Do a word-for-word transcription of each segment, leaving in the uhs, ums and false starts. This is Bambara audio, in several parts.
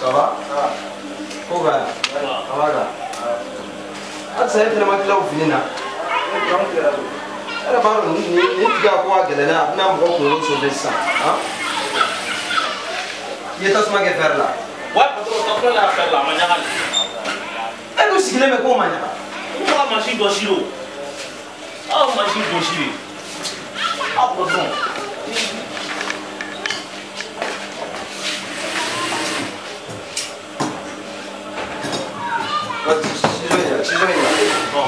Ça va? Ça va. Comment va? Ça va là. Ah, ça y est, finalement, tu l'as fini là. Elle a pas ni ni tu as quoi que là, n'a pas encore sauvé ça. Hein? Il est à ce que faire là. Ouais, parce que tu as faire là, manière. Elle aussi, il est mais comment manière? Comment machine doit chilo? Ah, machine doit chilo. Ah, pardon. Bon.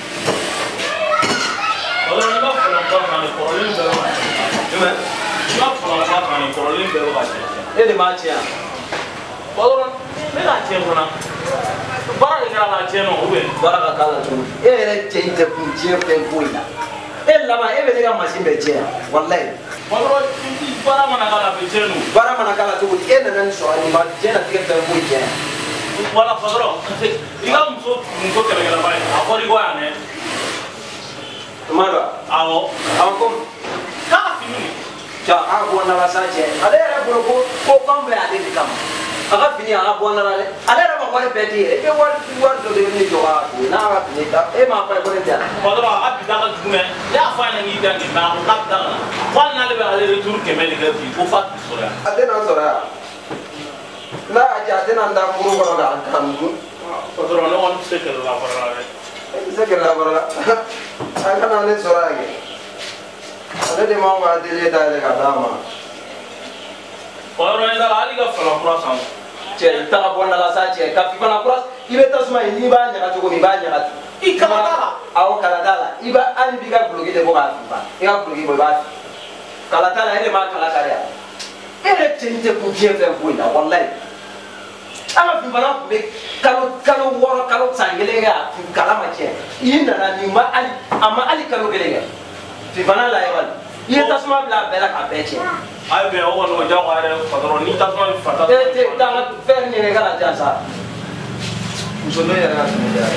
Alors, il va falloir prendre les problèmes de la il va falloir prendre les problèmes de la Et les matières. Alors, mais la tienne, on a. Bara de la tienne, on veut. Bara de la tienne. Et elle tient de coucher un peu là. Elle là-bas, elle veut la machine de tienne. Wallahi. Alors, bara manakala bejenu. Bara manakala tu, elle n'a pas de ma tienne à tirer un peu tienne. Voilà, padrón. Digamos, mucho que me grabaré. Ahora igual, ¿eh? Tomara. Aho. Aho como? Cada fini. Ya, agua na la sache. Adera por ko ko kambe ade dikam. Aga fini aga buana la. Adera ba wale beti. E ke wal wal do de ni joga. Na aga fini ta. E ma pa ko ndia. Padrón, abi daga dume. Ya fa na ni da ni na ko kap daga. Fa na le ba ale retour ke me le gabi. Ko fa sora. Adena sora. La aja adena nda muru ko ga antam. Padrón, no on se que la para. Se que la para. Aga na le sora ge. Ada de mau ga de da de ga dama. Padrón, ida ali ga fala croissant. Che, ta ga bona la sa che, ka fi fala croissant. Ibe tasma ni ba nya ga to ko mi ba nya ga. I kala dala. Aw kala dala. Iba an bi ga bloquer de ko ga fi ba. I ga bloquer bo ba. Kala dala ele ma kala kare. Ele tente ku je fe ko ina wallahi. Ama fi bana ku be kalo kalo woro kalo sangele ga fi kala ma che. Ina na ni ma ali ama ali kalo gele ga. Fi bana la yawal. Iye tasma bla bela ka be che. Ay be o no ja ko are padrón ni tasma fata. Te te ta fer ni ne ga ja sa. Musono ya ga ni ja.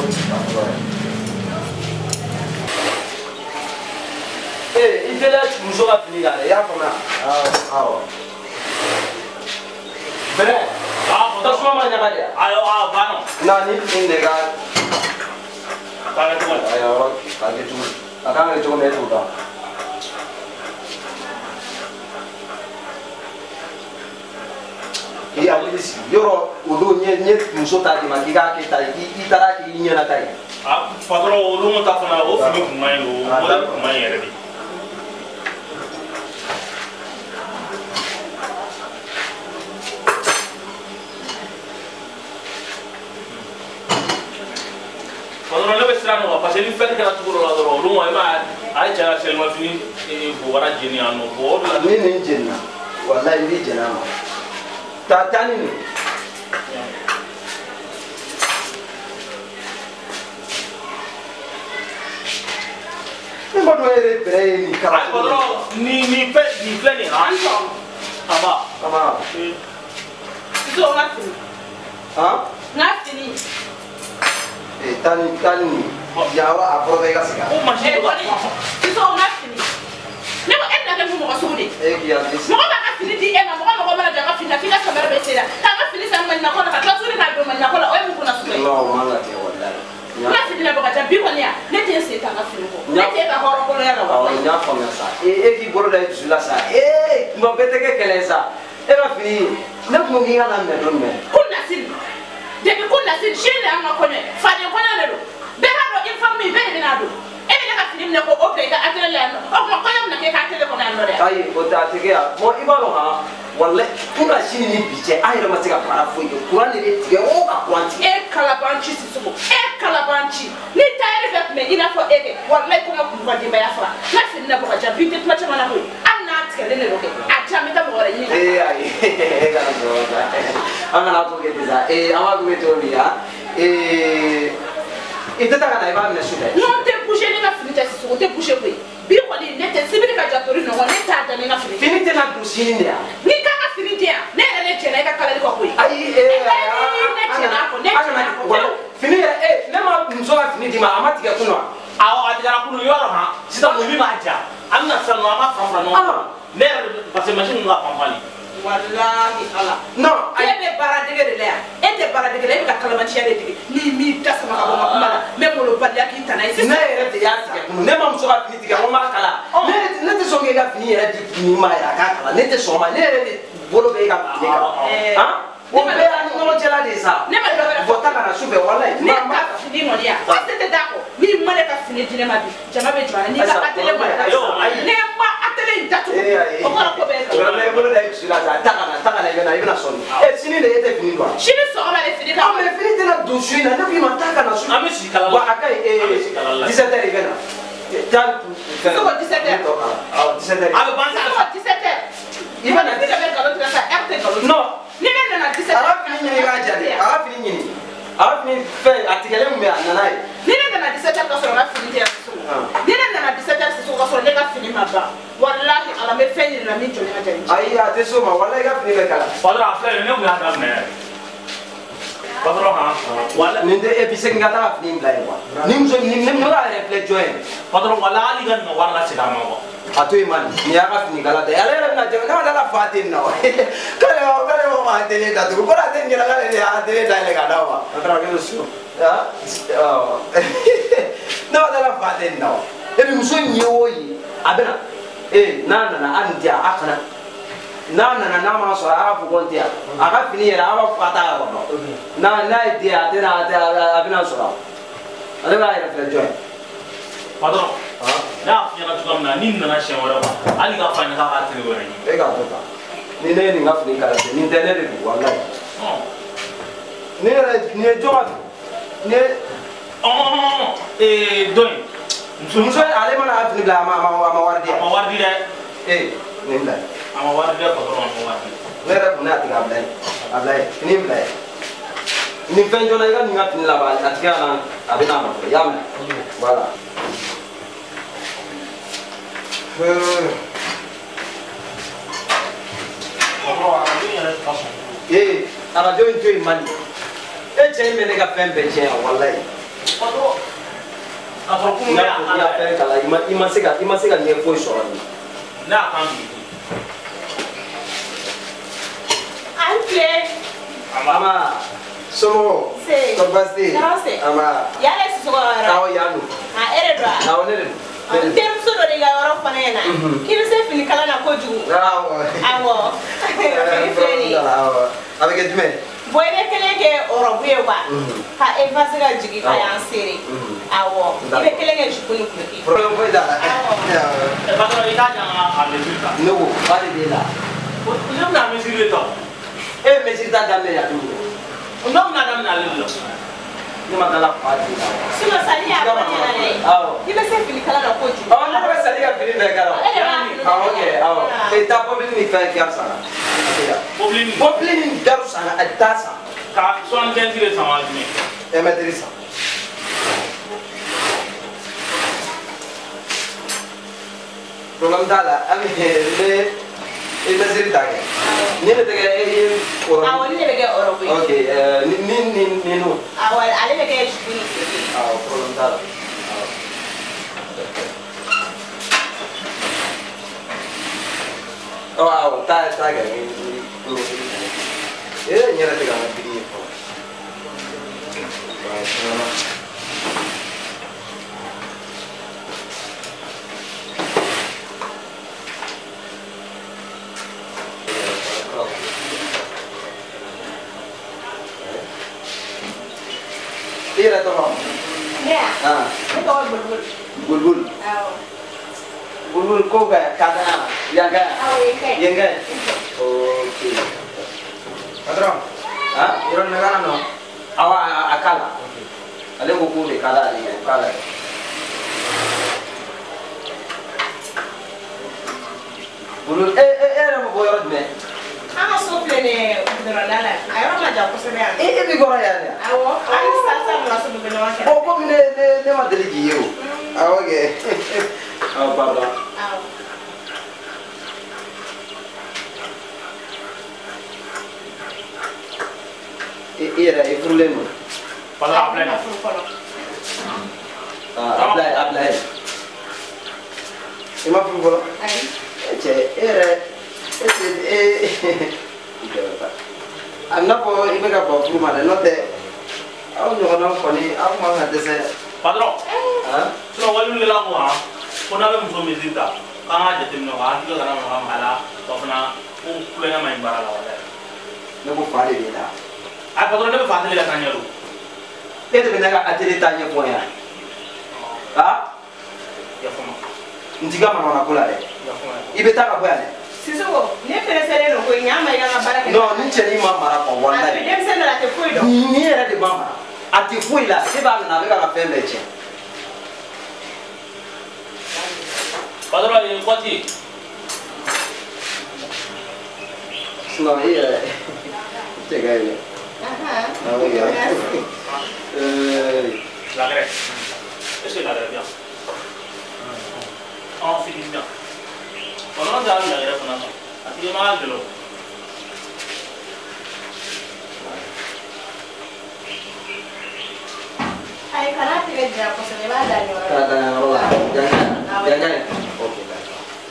Eh, il fait là muso ga fini ga ya fa na. Ah, ah. Bere. Ah, tasma ma nya ga dia. Ayo, ah, bano. Na ni in ne ga. Para tu. Ayo, ka ke tu. Aka ngai tu me tu ta. Iya, polisi. Yoro udo nye nye muso ta di ma ki ga ke ta i tara ki nya na ta. Ah, padrón, o lumo ta fana o fini kumai o, o da kumai yere di. Padrón, le bestrano, parce que fait que la tu la doro, lumo ma ai jara sel ma fini e bo wara jeni ano bo la Ni ni jenna. Wallahi ni jenna ma. Ta tani ni. Ni mo do ere pre ni kala. Ai padrón, ni ni pe ni ple ni ha. Aba, Ama. So na fini. Ha? Na fini. Eh tani tani. Ya wa apro de ga sika. o machine Eh, do. wani. So na fini. Ne ko en na ke mo ko so de. Eh ki ya dis. Mo ba ka fini di en na mo ko mo ma ja ka fini fini ka mera be sera. Ka ka fini sa man na ko na ka so ni ka do man na ko la o mu ko na so. No mala ke wallahi. Na fini na ba ka bi ko ni ya. Ne te se ta ka fini ko. Ne te ka horo ko ya Oh, la. nya fa sa. Eh eh ki boro da tu la sa. Eh, mo bete ke kele sa. E ba fini. Ne ko ngi ga na me don me. Kun na sin. De bi kun na sin shi ne an ko ne. Fa de ko na le do. Be ha do infami be ne na do. E ne ka fini ne ko o pe ka atele la no. O ko ko yam na ke ka atele ko na no de. Ai, o ta te ke mo ibalo ha. Wallahi, kuna shini ni biche. Ai da matika para fo yo. Kurani le tige o ka kwanti. E kalabanchi sisugo. E kalabanchi. Ni tayari vet me ina fo ege. Wallahi kuma kumba di baya fra. Na fin na boka jabi te tuma chama na ko. Am na atkele ne roke. Acha mi ta mo wala ni. Eh ai, ga na so. Anga na to ke disa. Eh, ama ku meto ya. Eh, ite ta kana iba me sude. Non te bouger ni na fin te sisugo te bouger ko. Bi ko ni ne te sibiri ka jatori no ne ta da ni na fin. Fini te na dusini ne ya. Ni ka ka fin dia. Ne ne che na ka kala ko ko. Ai, eh, ne che na ko ne che na ko. Fini eh, ne ma mzo ga fini di ma ama tiga kunwa. Awo atijara kunu yoro ha. Sita mo bi ma ja. Amna sanu ama fafra no. Ne parce que machine nga pampali. wallahi ala non e be bara dege de la e te bara dege la e ka kalama tiya de dege ni mi ta sama ka bɔ kuma la me molo baliya k'i tana ye ne yɛrɛ de y'a tigɛ kun ne ma muso ka fini tigɛ ko ma kala ne ne tɛ sɔn k'e ka fini yɛrɛ di fini ma yɛrɛ a k'a kala ne tɛ sɔn ma ne yɛrɛ de bolo bɛ e ka fini kan han o bɛɛ y'a ni ɲɔgɔn cɛla de ye sa ne ma dɔ wɛrɛ fɔ ta ka na su fɛ walayi ne ka fini mɔdi yan fo se tɛ da kɔ ni ma ne ka fini di ne ma bi jama bɛ jɔ a la n'i ka atele mɔdi ne ma atele in datugu o kɔrɔ ko bɛ e kan. ne bolo da e dusu la sa ta ka na ta ka na i bɛ na i bɛ na sɔn ɛ sini de e tɛ fini don wa. sini sɔgɔma de fini kan. mɛ fini tɛna don su in na ne k'i ma taa ka na su. an bɛ si kala la wa a ka ɲi ee dix-sept heures i bɛ na. taa sogo dix-sept heures. awɔ dix-sept heures. a bɛ ban sa. sogo dix-sept heures. i bɛ na ne bɛ nkalon tigɛ sa heure tɛ nkalon. non. ni ne nana dix-sept a heures. ka fini ɲini i k'a jate a ka fini ɲini a ka fini fɛn a tigɛlen mun bɛ a nana ye. ni ne nana dix-sept heures ka sɔrɔ n ka fini tɛ yan sogo. ni ne nana dix-sept heures sogo ka sɔrɔ ne ka fini ma ban walahi ala bɛ fɛn ɲini na min jɔ ne ka jaabi. ayi a tɛ s'o ma walayi i ka fini bɛ kala. Padahal a filɛ ne kun y'a daminɛ. Padahal han. Wala nin tɛ e bɛ se k'i ka taa fini bila yen quoi ni muso ni ne ka yɛrɛ filɛ jɔn ye. padahal wala hali ka nin wari lase d'a ma quoi. a to yen man nin y'a ka fini kala ta ye ale yɛrɛ bɛna jɛ k'ale la fa tɛ nin na wa k'ale ma k'ale ma ma tele datugu ko a tɛ nin yɛrɛ k'ale de y'a tele dayɛlɛ k'a d'a ma. a taara k'e bɛ so. ne ma dala fa tɛ nin na wa e bɛ muso in ye o ye a bɛ na ee n'a nana a nin tɛ yan a kana n'a nana n'a ma sɔrɔ a y'a fɔ ko n tɛ yan a ka fini yɛrɛ a b'a fɔ a t'a yɔrɔ dɔn n'a n'a ye den a tɛ na a tɛ a bɛ na sɔrɔ ale b'a yɛrɛ filɛ jɔn ye. Padahal ne y'a f'i ɲɛna cogoya min na ni nana siɲɛ wɛrɛ ma hali k'a f'a ɲɛna k'a k'a teri wɛrɛ ɲini. e k'a to tan ni ne ye nin ka fini kala ten nin tɛ ne de don walayi. ne yɛrɛ nin ye jɔn ka fini ne. ee dɔ in. muso ale mana a fini bila a ma a ma a ma wari di yan. a ma wari di dɛ. ee nin bila ye. a ma wari di dɛ patɔrɔn a ma wari di. ne yɛrɛ kun ne y'a tigɛ a bila ye a bila ye fini bila ye nin fɛn joona i ka nin ka fini laban a tigɛ na a bɛ n'a nɔfɛ i y'a minɛ voilà. ee arajo in to yen man di e cɛ in bɛ ne ka fɛn bɛɛ tiɲɛ yan walayi. a sɔrɔ kun i y'a fɔ i y'a fɛn kala i ma i ma se ka i ma se ka ɲɛ foyi sɔrɔ nin. ne y'a kan bi. an filɛ. ama somɔgɔw. se kɔrɔ baasi tɛ yen. tɔɔrɔ se. ama. yala ye soso ka yɔrɔ. awɔ yan don. a e de don wa. awɔ ne de don. n terimuso dɔ de ka yɔrɔ fana ɲɛna k'i bɛ se fini kala na kojugu. awɔ. awɔ fini filɛ nin ye. awɔ a bɛ kɛ jumɛn. bon i bɛ kelen kɛ ɔrɔbu ye wa ka efase ka jigin ka yan seere awɔ i bɛ kelen kɛ jupu ni kuloki. problème foyi t'a la. ɛ patɔrɔn i t'a jan a mesure ta. ne ko ba de b'e la. ne bɛna mesure de ta o. e ye mesure ta daminɛ yan don o. ne bɛna daminɛ ale de la. ne ma dala fa de la. sinon sali y'a fɔ ɲɛna dɛ i bɛ se fini kala la kojugu. awɔ ne bɛ sali ka fini bɛɛ kala. ale de b'a fini awɔ ok awɔ e taa mobili ni fɛn kɛ san na. mobili ni. mobili ni daru san na a taa san. ka soixante-quinze de san wa jumɛn. e mɛtiri san. problème t'a la hali ne e mesure ta kɛ. ne de tɛ kɛ e ye ɔrɔbu. awɔ ne de bɛ kɛ ɔrɔbu ye. ok ni ni ni ni nu. awɔ ale bɛ kɛ jupu ni kuloki. awɔ problème t'a la. awɔ awɔ taa taa kɛ ni ni ni e n yɛrɛ tɛ ka n ka biri ye fɔlɔ. i yɛrɛ tɔgɔ. ne ya. ah ne tɔgɔ bulbul. bulbul. awɔ. bulbul ko ka ka taa yan ka. awɔ yen ka ɲi. yen ka ɲi. ok. patron. ah yɔrɔ nin kana nɔ. awɔ a k'a la. ale ko k'o de ka d'ale ye o k'a la. bulbul e e e yɛrɛ bɛ bɔ yɔrɔ jumɛn. an ka so filɛ nin ye gudɔrɔnda la a yɔrɔ ma jan kosɛbɛ yan. e e bɛ kɔrɔ yan dɛ. awɔ hali sisan sisan bila so bɛ ɲɔgɔn cɛ. o komi ne ne ne ma deli k'i ye o. awɔ kɛ. awɔ pardon. awɔ. i yɛrɛ i furulen don. patɔrɔn a filɛ nin ye. furu fɔlɔ. a bila ye a bila ye. i ma furu fɔlɔ. ayi. cɛ e yɛrɛ e Anda ko ibe ka ba furu ma no de aw nyogo no ko ni aw ma ha dese padro ha so walu le la ko ha ko na be muso mizita ka ha jete no ha ti kana no mala to na ko kulenga mai bara la wala ne ko faale de la a padro ne be faale la kanyaru e de na ka atele tanye ko ya ha ya fama ndiga ma na kula de ya fama ibe ta ka boya ne Sisoko, ne peresele no ko nyama ya ngabara ke. no ni cheni ma mara ko wala Ati dem se na te foi do. ni era de mama ati foi la se ba na be ka pembe che padro e kwati no iya te ga ile Aha. no iya eh la gre est-ce que la gre bien en finit bien Kalau jalan lagi ada pernah, hati mahal dulu. Ay kana tire dia ko se le va dar ni ora. kata rola jangan jangan oke baik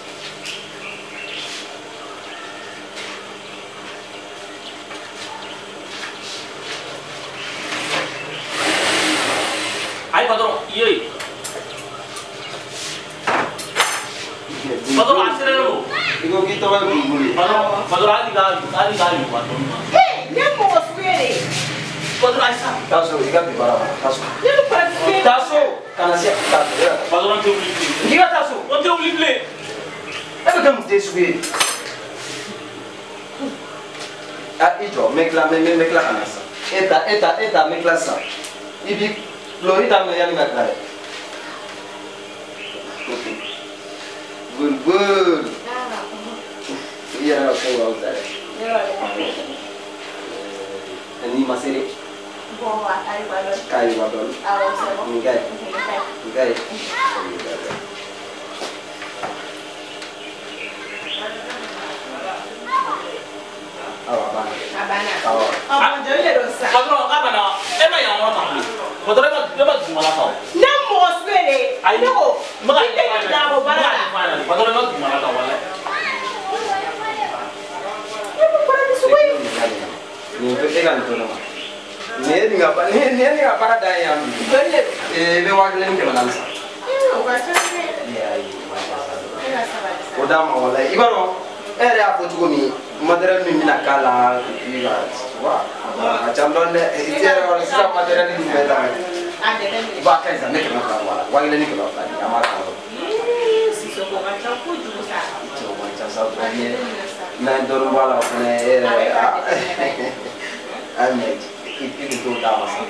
Ay padro, iya. Padro asal dulu. iko kita wa buli Padro, padro adi gali, adi gali padro. Eh, ne mo suere. Padro asal. taso iga bi bara taso Ne mo para suere. taso kana sia taso ya Padro nanti uli beli. iga taso Nanti uli beli. ebe kam te subi a ijo mekla me me mekla kana sa eta eta eta mekla sa ibi florida me yani mekla good good iya na ko wa utare ani masere Bo atari balon. kai wa don Awo se bo. ngai ngai awa ba Abana. awa Amo jo le do sa. Padro, apa na? Emang yang orang tahu. Padro emang dia mah cuma tahu. Ne mo suere. Ayo, No. makan Ite ni da bo bara. Padro emang cuma tahu wala. Ne mo para di suere. ni ko te kan to no ni ni ga ba ni ni ni ga para da ya Jo le. e be wa gelen ke balansa Eh, o ga tane. ya ai Ela sa ba. o da ma wala ibaro ere a ko tugo mi madara mi mina kala iba wa a chamdon de itere wala sa madara ni me da Ade de. ba kai za ne ke na wala wa gelen ke ba fa ni amara ko Sisoko ga ta ku ju sa. to wa cha sa ko ni na doro wala ko ne ere ame ipi to da ma sa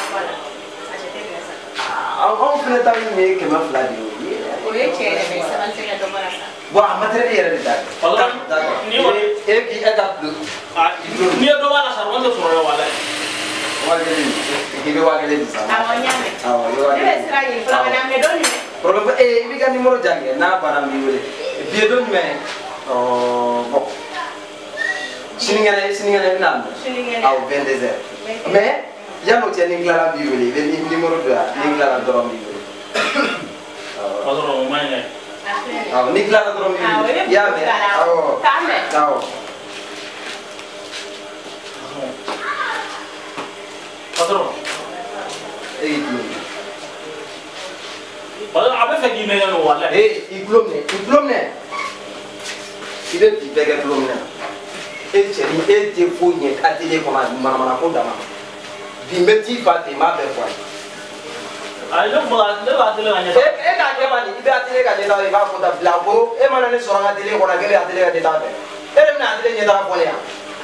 an fana ta mi ke ma fla di O ye chere me sa ban se ga do bara sa. wa madara ere de da Padro, ni wa e ki e ka ni do wala sar wanda sura wala. wa gelen ke be wa gelen sa Awo nyame. awa yo wa Ile sira ye fura na me do ni me. problème eh ibi ka numéro jange na bara mi wele bi do me oh bon siningane siningane na Siningane. au vingt-deux heures mais yano te ni clara bi wele be ni numéro deux ni clara do mi wele Padro, mana? aw ni clara do mi Awo wele ye. ya me aw Kame. aw Padro, eh ni padro apa lagi ni yang wala? eh iglom ne iglom ne ibe bi bege iglom ne e cheri e te fo nye atele ko ma mana ko dama bi meti fa te ma be fo Ayo buat, dia buat dia hanya. e e ka ke mani ibe atele ka de ta e ba ko da bla ko e mana ne so nga atele ko na gele atele ka de ta be e re na atele nye ta ko ne ya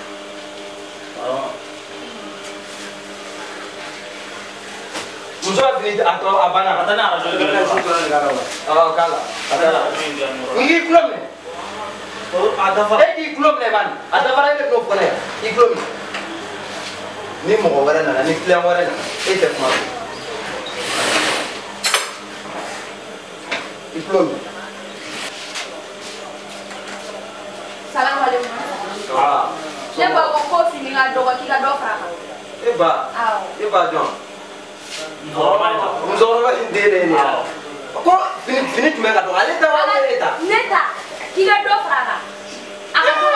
muso fini ato abana Kata nak ada juga. oh kala Kata nak ada yang murah. ngi iglom ne Oh, ada apa? e iglom ne man ada bara ne ko ko ne iglom ni mo wara na ni client wara na e te ko iglom Salam alaikum. ah Ne ba ko ko fini ga do ki ga do fra ka. e ba Awo. e ba jon Normal itu. muso ba ni de ne ko fini fini tu me ka do ale ta wa ne ta Neta, ki ga do fra ka. Aka do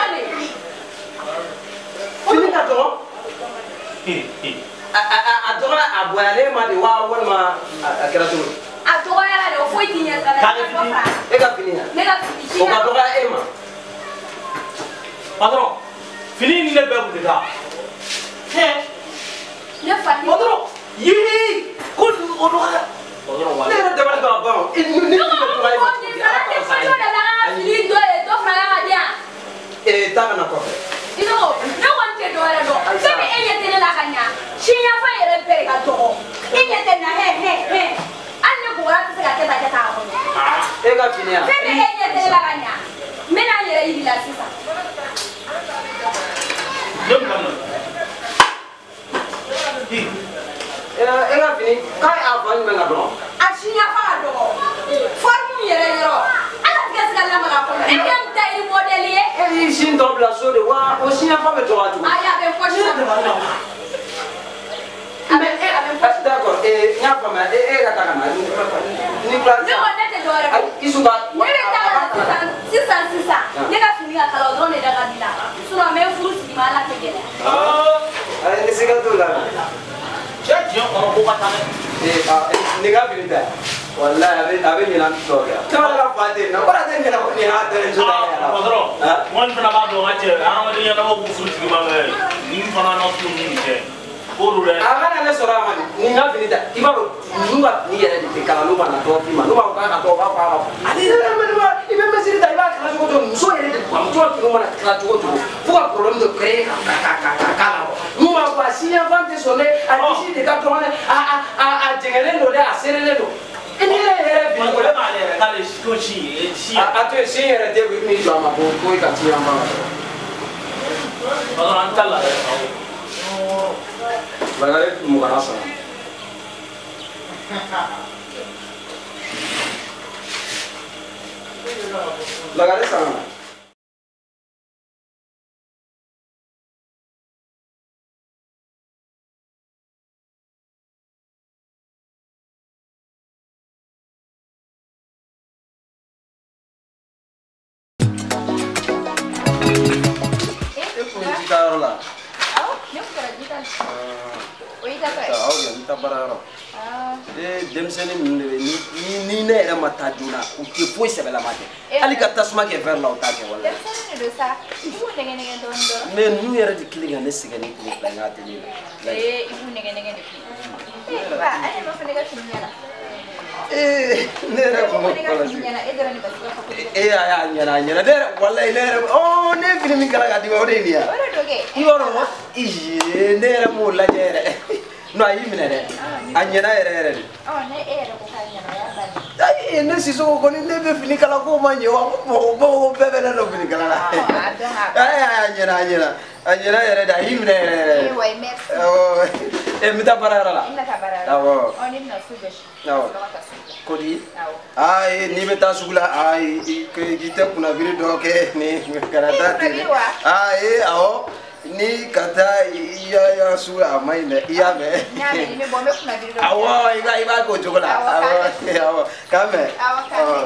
de wa walima a kɛra cogo di a dɔgɔyara de o foyi t'i ɲɛ sara k'ale fini e ka fini yan ne ka fini o ka dɔgɔya e ma patron fini ni ne bɛɛ kun tɛ taa hɛn ne fa ni patron yii ko o dɔgɔya patron wa ne yɛrɛ dabali b'a ban o ni ni ne ko ko ni sara ne fa y'o de la ka fini dɔ ye dɔ fara ka di yan ee taa kana kɔfɛ i ne ko ne kɔni tɛ dɔ wɛrɛ dɔn fɛn min e ɲɛ tɛ ne la ka ɲa siɲɛfan yɛrɛ bɛɛ ka dɔgɔ e ɲɛ tɛ na hɛ hɛ hɛ hali ne bugɔra tɛ se ka kɛ ta kɛ ta a kɔnɔ e ka fini yan fɛn min e ɲɛ tɛ ne la ka ɲa n bɛna n yɛrɛ yiri la sisan ne bɛ taa e ka fini k'a ye a fa jumɛn ka dɔrɔn a siɲɛfan ka dɔgɔ fɔrimu yɛrɛ yɔrɔ ala tɛ se ka lamaga a kɔnɔ e tɛ n ta i mɔdɛli ye e y'i sin tɔ bila so de wa o siɲɛfan bɛ dɔgɔya cogo ayi a bɛ fɔ sisan mais e d'accord e n y'a faamuya e e ka taa ka na ni bila ne ko ne tɛ dɔ wɛrɛ dɔn i su ka ne bɛ taa ka na sisan sisan sisan ne ka fini ka kala o dɔrɔn de da ka di la sinon n bɛ furu sigi ma ala tɛ gɛlɛya ayi ni siga t'o la cɛ diɲɛ kɔnɔ ko ka taa dɛ ee nin ka fini tɛ walayi a bɛ a bɛ ɲinɛ tɔ kɛ caman ka fa tɛ yen nɔ baara tɛ ɲinɛ ko nin y'a dalen so da yɛrɛ la patron mɔni fana b'a dɔn ka cɛ adamadenya ɲɛnabɔ k'u furu sigi ma mɛ nin fana na furu ninnu cɛ k'olu dɛ a kana ne sɔrɔ a ma nin ka fini tɛ i b'a dɔn ninnu ka fini yɛrɛ de tɛ kalan n'u ma na tɔgɔ f'i ma n'u b'a fɔ k'a ka tɔgɔ b'a fɔ a ma ale yɛrɛ mɛ i bɛ misiri ta i b'a kala cogo cogo muso yɛrɛ de a muso ka finiw mana kala cogo cogo fo ka problème dɔ créer ka ka ka ka k'a la n'u b'a fɔ a siɲɛfan tɛ sɔn dɛ a disi de ka dɔgɔn dɛ a a a a jɛngɛlen don dɛ a serelen don e ni yɛrɛ yɛrɛ fini ko ale b'ale yɛrɛ k'ale ko si ye si ye a to yen sin yɛrɛ tɛ min jɔ a ma ko ko i ka siɲɛfan patron an ta la dɛ Bagare mugana sana. Bagare sana. La. Aw ya n ta bara yɔrɔ ee denmisɛnnin ninnu de bɛ ni ni ne yɛrɛ ma taa joona u tɛ foyi sɛbɛlama kɛ hali ka tasuma kɛ verre la u t'a kɛ wala denmisɛnnin de don sa i b'u nɛgɛ nɛgɛ dɔɔni dɔrɔn mais ninnu yɛrɛ de kelen ka ne sɛgɛn ni tile fila n ka atelier la ee i b'u nɛgɛ nɛgɛ de ee ba ale ma fɔ ne ka fini ɲɛna ee ne yɛrɛ kun ne ka fini ɲɛna e dɔrɔn de basi ka fɔ ko e y'a y'a ɲɛna a ɲɛna ne yɛrɛ walayi ne yɛrɛ ɔ ne ye fini min kala k'a di ma o de ye nin ye o de don kɛ i b'a dɔn iye ne yɛrɛ m'o lajɛ yɛrɛ non a y'i minɛ dɛ a ɲɛna yɛrɛ yɛrɛ de ɔ ne e yɛrɛ ko k'a ɲɛna o y'a bannen ayi ne Sisoko kɔni ne bɛ fini kala k'o ma ɲɛ wa mɔgɔ mɔgɔ bɛɛ bɛ ne dɔn fini kala la ayi a ɲɛna a ɲɛna a ɲɛna yɛrɛ de a y'i minɛ yɛrɛ yɛrɛ ee wa merci awɔ e n bɛ taa baara yɔrɔ la i bɛna taa baara yɔrɔ awɔ ɔ ne bɛna su gosi awɔ ko di ayi n'i bɛ taa sugu la ayi k'i tɛ kunnafili dɔ kɛ ni kana taa ten dɛ ayi awɔ ni ka taa i y'a sugu a ma ɲi dɛ i y'a mɛn awɔ i b'a i b'a k'o cogo la awɔ awɔ k'a mɛn awɔ.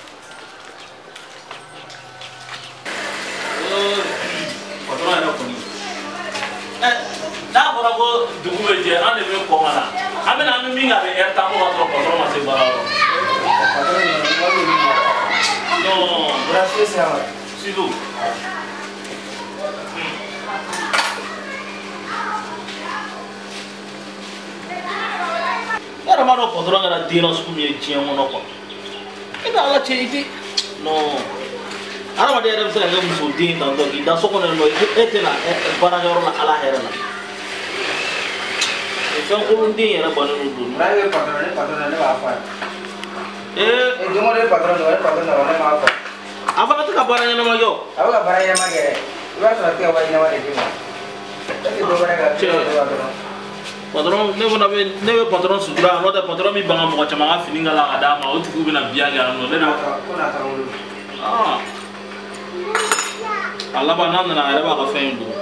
patron yɛrɛ kɔni ɛ n'a fɔra ko dugu bɛ jɛ an de bɛ kɔn ka na an bɛ na an bɛ min kɛ a bɛ heure tan fo ka sɔrɔ patron ma se baara yɔrɔ. non surtout. yɛrɛ m'a dɔn patron kɛra den na sugu min ye diɲɛ kɔnɔ quoi e bɛ ala cɛ i tɛ non adamaden yɛrɛ bɛ se ka kɛ muso den tantɔ k'i da so kɔnɔ yen nɔ e tɛna baarakɛyɔrɔ la ala hɛrɛ la fɛn kolon den yɛrɛ bannen don don. n'a ye patron ne patron ne b'a fɔ a ye. ee don o don patron don ne patron don ne m'a fɔ. a fana tɛ ka baara ɲɛnama kɛ o. a bɛ ka baara ɲɛnama kɛ dɛ i b'a sɔrɔ a tɛ ka wari ɲɛnama de d'i ma. e tɛ dɔ wɛrɛ ka patron ne fana bɛ ne bɛ patron sutura n'o tɛ patron min ban ka mɔgɔ caman ka fini kala ka d'a ma o tigiw bɛna biya kɛ yan nɔ ne de. ko n'a taara wolo. aa a laban n'a nana a yɛrɛ b'a ka fɛn in don.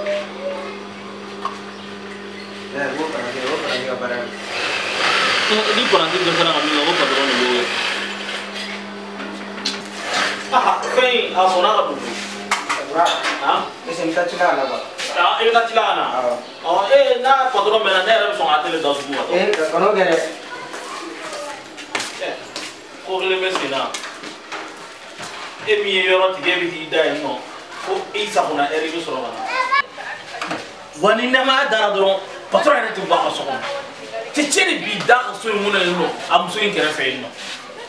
ɛ o fana kɛ o fana kɛ ka baara ye. ni paranti dɛsɛra ka min kɛ o patron de b'o kɛ. aa fɛn in a sɔnna ka don. ah est-ce que n ta ci la la wa. Ah, il ka tila ka na. Ɔ ee n'a patron mɛnna ne yɛrɛ bɛ sɔn ka télé da sugu la. ee ka n'o kɛ dɛ. ko kelen bɛ sen na e min ye yɔrɔ tigɛ e bɛ t'i da yen nɔ ko i sagona heure i bɛ sɔrɔ ka na. wa ni nɛmaya dara dɔrɔn patron yɛrɛ tɛ bɔ a ka so kɔnɔ cɛ cɛ de b'i da ka so in mun na yen nɔ a muso in kɛrɛfɛ yen nɔ.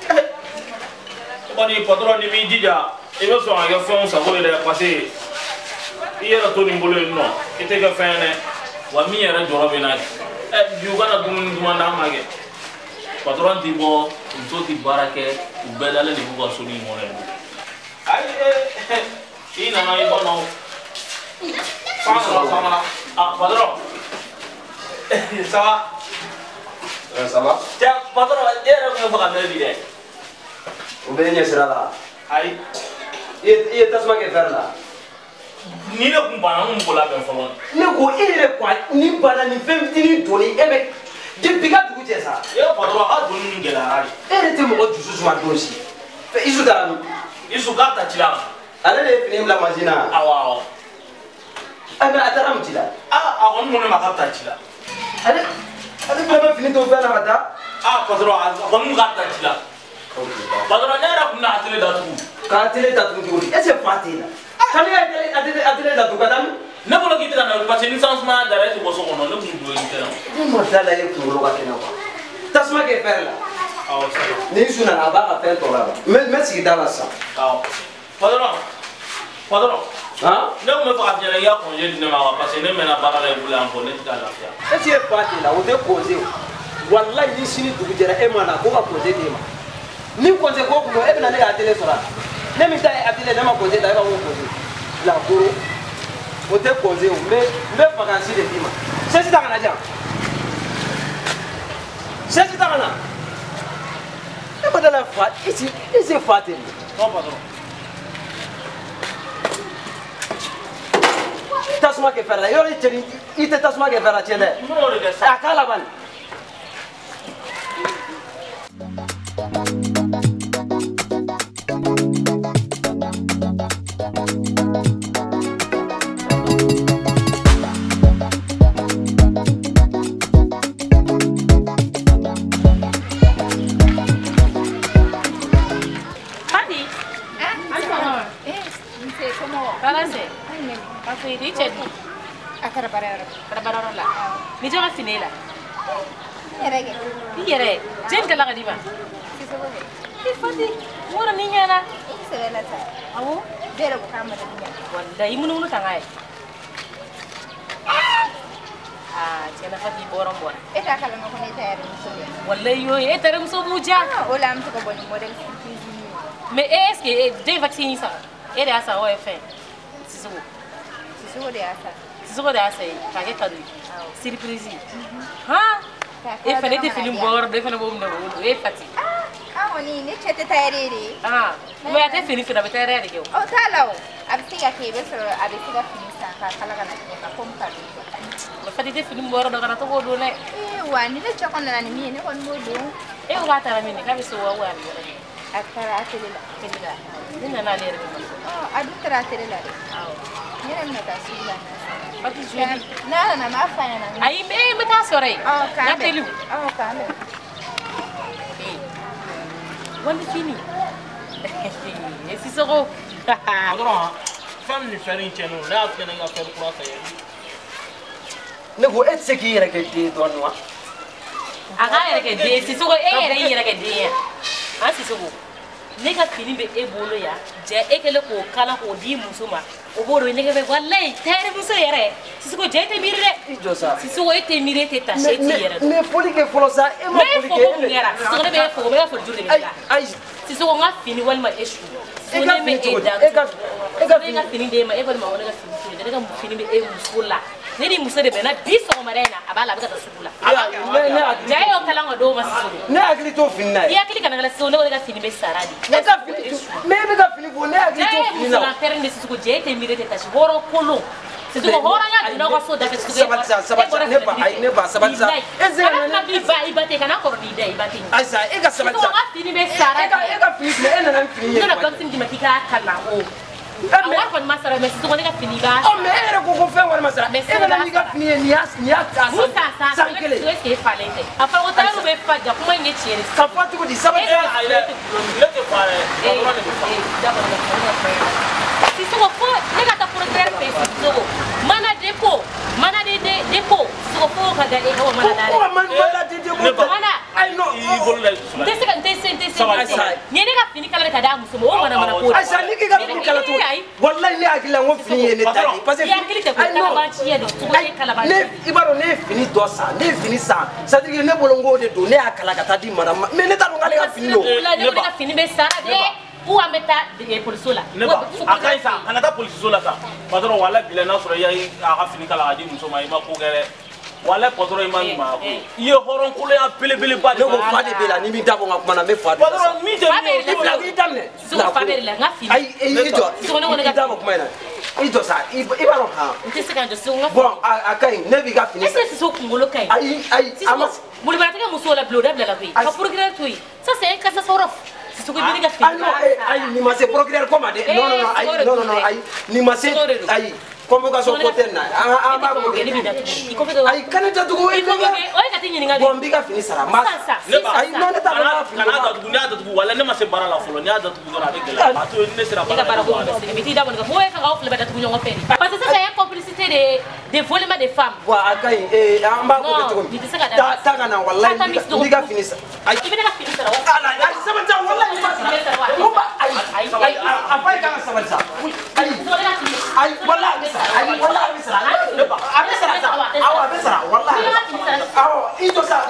kɔni patron ni m'i jija i bɛ sɔn ka kɛ fɛnw sago ye dɛ parce que i yɛrɛ to nin bolo yen nɔ i tɛ kɛ fɛn ye dɛ wa min yɛrɛ jɔrɔ bɛ na ɛ bi u kana dumuni duman d'an ma kɛ patron ti bɔ muso ti baara kɛ u bɛɛ dalen de b'u ka so ni mɔnɛ ye ayi i nana i bɔ nɔ fan nana fan nana ah patron ça va. ça va. tiɲɛ patron e yɛrɛ tun bɛ fɛ ka mɛn bi dɛ. o bɛ ɲɛ sira la. ayi. i ye tasuma kɛ fɛrɛ la. ni ne kun banna n kun b'o labɛn fɔlɔ. ne ko e yɛrɛ quoi ni banna ni fɛn fitinin donni e bɛ depuis ka dugu cɛ sa. e patron a ka donni nin gɛlɛyara de. e yɛrɛ tɛ mɔgɔ dusu suma don si. Isu taara min. Isu k'a ta ci la. ale de ye fini bila mansin na. awɔ awɔ. a mais a taara mun ci la. ah a kɔni ko ne ma k'a bɛ taa ci la. ale ale fana bɛ fini to fɛn na ka taa. ah patron a kɔni ko k'a ta ci la. patron ne yɛrɛ kun bɛna a télé datugu. k'a télé datugu cogo di est ce que fa t'e la. kan ne y'a télé a télé datugu ka taa min. ne bolo k'i tɛ ka na parce que ni sansuma dara e tɛ bɔ so kɔnɔ ne kun don nin tɛ na. ne ma da la e kunkolo ka kɛnɛ quoi. tasuma kɛ fɛrɛ la. awɔ sɛbɛn. ni Isu nana a b'a ka fɛn tɔ laban. n bɛ n bɛ sigi da la sisan. awɔ patron patron. han. ne kun bɛ fɛ ka fiɲɛna i ka congé di ne ma quoi parce que ne mɛnna baara la i bolo yan fɔ ne tɛ ka lafiya. est ce que fa t'e la o tɛ congé o. walayi ni sini dugu jɛra e ma na ko ka congé d'e ma. ni congé ko kun don e bɛ na ne ka télé sɔrɔ ne min ta ye a télé ne ma congé ta e b'a fɔ ko congé. lakoro o tɛ congé o mais n bɛ vacances de d'i ma. sɛsi ta ka na diyan. sɛsi ta ka na. ne ma da la fa i si i si fa t'e la. non patron. tasuma kɛ fɛrɛ la yɔrɔ i cɛ ni i tɛ tasuma kɛ fɛrɛ la tiɲɛ dɛ. n b'o de kɛ sa. a k'a laban. Ni jangan sini lah. Yere, yere. Jangan kalau kadi mah. Ini Fadi, orang ni nyana. Ini sebelah tu. Awu, Dia bukan kamar dia. wanda imu nunu tangai. Ah, jangan Fadi borong borong. Eh tak kalau nak kena tayar musuh. Wanda yo, eh terus musuh buja. Olam tu kau boleh model sini. Mais est-ce que des vaccins ça? Eh dahasa O F N. Sisugo. Sisugo dia asal. Sisugo dah asa. Pakai kadu. Surprise. Ha? Eh fallait des films borong, des films borong na borong. Eh Fati. Ah, ni ni cerita tayar ini. Ah, mais ada film film betul ada lagi. Oh, tak tahu. Abis tiga kebes, abis tiga film sah. Kalau kan nak kompar. Fati des film borong dah kan tu bodoh ni. Eh, wan ni cakap nak ni ni kon bodoh. Eh, orang tak ramai ni, kami semua wan. Akara ateli lah. Tidak. Ini nana lihat. Oh, aduh terateli lah. Oh. Ni nak tak sudah. Pati jual. Nah, nah, maaf ya nah. Ay, eh, mata sore. Oh, kan. Natelu. Oh, kan. Eh. Wani fini. Eh, si soko. patron fɛn min fɛn in tiɲɛna o ne y'a f'i ɲɛna i ka fɛn kura san yɛrɛ. ne ko e tɛ se k'i yɛrɛ kɛ den dɔɔni wa. A ka yɛrɛ kɛ den, si soko, e yɛrɛ y'i yɛrɛ kɛ den ya. An si soko. Ne ka fini bɛ e bolo yan, jɛ e kɛlen k'o kala k'o di muso ma. O b'o dɔn ne bɛ walayi tayɛri muso yɛrɛ. Si soko jɛ e tɛ miiri dɛ. i jɔ sa. Si soko e tɛ miiri e tɛ tasi e t'i yɛrɛ dɔn. mais foli kɛ fɔlɔ sa e ma Ne ye foli foko kɛ. mun kɛra, si soko ne bɛ e foko, n bɛ ka foli juru de bɛ ayi la. ayi. Si soko n ka fini walima e su. e ka fini cogo di e ka e ka Ne ka fini d'e ma, e kɔni ma ko ne ka fini to ye, ne ka fini bɛ e muso la. Ne ni muso de bɛnna bi sɔgɔmada in na, a b'a la a bɛ ka taa sugu la. ne ne hakili Ja e y'o kalan ka d'o ma Sisoko. ne hakili t'o fini na I ye. hakili kana kɛla Sisoko, ne ko ne ka fini bɛ sara de. e ka fini mais e bɛ ka fini fɔ ne hakili Ja t'o e fini muso na. la pɛrɛn de Sisoko, ja e tɛ miiri e tɛ tasi hɔrɔn kolon. Sisoko hɔrɔnya donna aw ka so dafɛ Sisoko. sabali sa sabali sa ne ba ayi ne ba sabali sa. e se Kana ka tila k'i ba i ba tɛ kana kɔrɔ n'i da i ba tɛ ɲɛ. ayi sa e ka sabali Sisoko sa. n ka fini bɛ sara e ka e de. ka fini filɛ e nana ni fini N ye. nana vaccine d'i ma k'i k'a kalan o. awar kon masara mais si to ne ka fini ba oh mais ere ko ko fe wala masara mais e na ni ka fini ni as ni as sa sa sa sankele to est falente afa ko ta no be faja kuma nge tiere sa fatu ko di sa ba eh ile ile te fare si so ko ne ka ta progrès pe so mana depo mana de depo so ko ka ga e ko mana dare ko man mana de depo mana ai no i bolle tese kan tese tese ni ne ka fini kala ka da muso o mana mana ko ai sa ni ka fini kala to wallahi ni akila ngo fini ne tadi parce que ai no ba ci yedo to ne kala ba ne ibaro ne fini do sa ne fini sa ça dire ne bolongo de do ne akala ka tadi madame mais ne ta do ngale ka fini do ne ka fini be sara de ou ameta de police la ne ba akai sa kana ta police la sa patron wala bile na soro ya aga fini kala adi muso mai ma ko gere wala patron imam ma ko ye horon ko le a pele pele ba ne ko fa de bela ni mi dabo ngakuma na me fa de patron mi je ni bla ni damne so fa be la nga fini ai ai jo so ne ko ne ka dabo kuma na ijo sa ibaro ha ntese kan jo so nga bon akai ne bi ka fini sa ese so kungolo kai ai ai ama muli ba ta muso la bloda bla la kai ka progrès toi ça c'est un cas ça sorof si ko bi nga fini ah non ai ni ma se progrès comment de non non non ai non non non ai ni ma se ai convocation côté na ah ba ko ni bi da tu ko fe ai kanata tu ko ko be o ka tinyi nga bon bi ka fini sara ma ai non ta ba kana ta tu nya ta tu wala ne ma se bara la folo nya ta tu dona de gela ba to ne sera bara bara ko se mi ti da mo ka mo e ka off le ba ta tu nyongo fe parce que ça c'est une complicité de de volement des femmes wa akai eh amba ko to ko ta ta kana wallahi bi ka fini sara ai bi ka fini sara ala ai sama ta wallahi ba ai ai ai apa ka sama ta ai ai wallahi ai wallahi bisa abi sara aw abi sara wallahi aw itu sa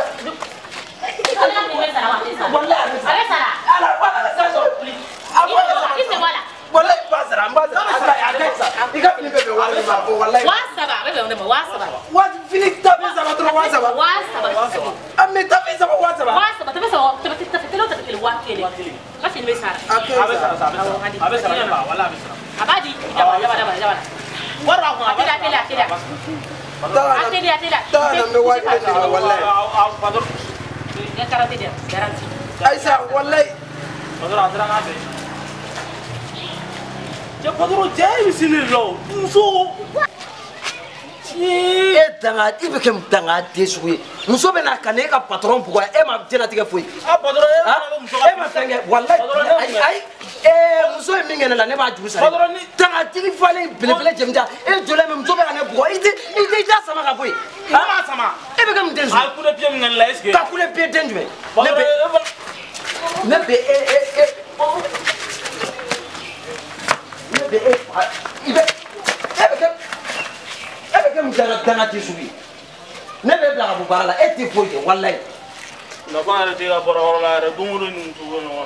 wallahi abi sara ala wallahi sa so wallahi basara basara akai sa ika fini bebe wallahi ba ko wallahi wasaba bebe on wasaba wa fini tabe sa ba tro wasaba wasaba amme tabe sa wasaba wasaba tabe sa tabe tabe telo tabe wakele ma fini sara abi sara abi sara ba wallahi abi sara abadi jaba jaba jaba jaba warra ko atela atela atela atela atela ta na me wa ke wallahi patron ya karate dia garanti aisa wallahi patron adra na be je patron je misini lo muso e danga ibe kem danga desuye muso be na kane ka patron bugo e ma jena tige foi ah patron e ma fenge wallahi ai ai eh muso e mingena la ne ba juru sare tanga tigi fale bele bele jemja e jole me muso be na bugo ite ite ja sama ka boy ama sama e be kam denzu al kule piem ngan la eske ka kule pe denzu me ne be ne be e e e ne be e ibe e be kam e be kam danga danga tisubi ne be bla bu barala e ti foye wallahi na ba re tiga boro la re dumuru ni tu no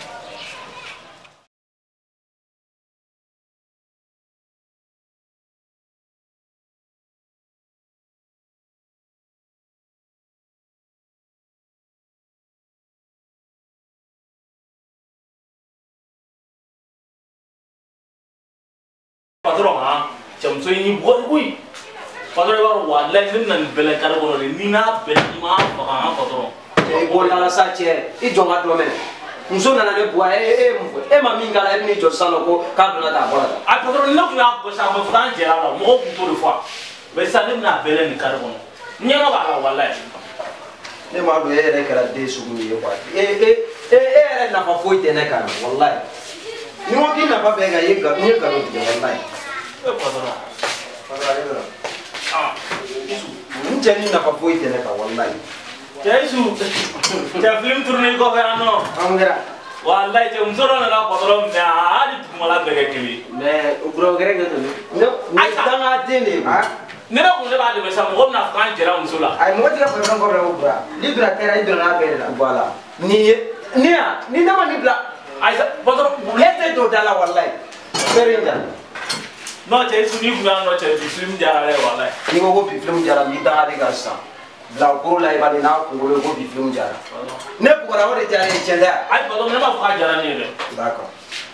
patron ha cham so ni bo bui patron ba wallahi nin nan bele kar bono ni na bele ma fa ha patron e bo la sa che i jonga do men muso nana ne bua e e mfo e ma mingala e ni jo sano ko ka do na ta bola a patron no na ko sa mo fran je la mo ko to de fois be sa ni na bele ni kar bono ni no ba wallahi ne ma do e re kala de su ni e kwa e e e e na fa foi te ne kana wallahi ni mo ki na fa be ga ye ga ni ga do te wallahi e patron patron ah isu ni je ni na fa foi te ne ka wallahi Jesu, ya film tourner ko fe ano. Amira. Wallahi je umzoro na la patron me ali tumala bege kili. Me ubro gere gato ni. No, ni danga tene ba. Ni na ko le ba de be sa mo na kan jera umsula. Ay mo tiga patron ko bra ubra. Libra tera idro na bere la voilà. Ni ni a ni na ma ni bla. Ay patron lete do dala wallahi. Berinja. No Jesu ni guna no che film jara le wallahi. Ni ko bi film jara mi danga de gasa. Bla ko la ibali na ko ngolo ko bi film jara. Ne ko ra wore jara e chenda. Ay patron ne ma fa jara ni de. D'accord.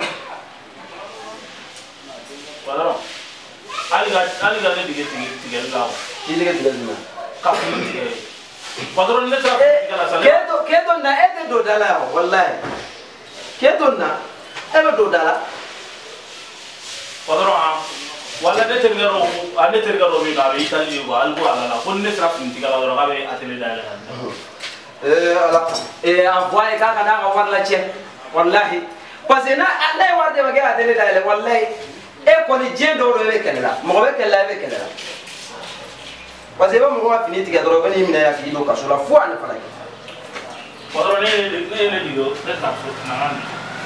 Patron. Ali ga ali ga ne dige tige tige la. Dige dige dige. Ka film tige. Patron ne tra tige la sale. Keto keto na ete do dala wallahi. Keto na ebe do dala. wala de tergaro ande tergaro mi na be itali ko algo ala ko ne sera fin tigala do ga be atele dala eh ala eh envoyer ka kana ka war la ci wallahi parce que na Allah war de ba ga atele dala wallahi e ko ni je do do be kala mo be kala be kala parce que ba mo wa fini tiga do be ni mina ya fi do ka so la fo an fala Padrone ne ne digo ne sa so na ngani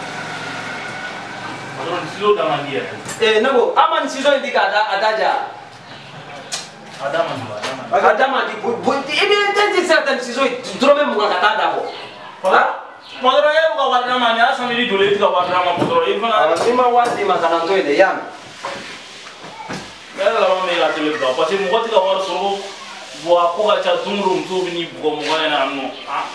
Padrone silo da mandia eh nabo aman sizo indika ada adaja ada man ada man ada man di bu ibe tenti certain sizo drome mu ka ta da bo ha Padrone e ko warna man ya sa mi di dole ti ka warna ma Padrone e fana ni ma wadi ma kana to ile yam ya la ma me ya tele do parce que mo ko ti ka war so bo ko ka cha tumrum to bi ni bo mo na no ha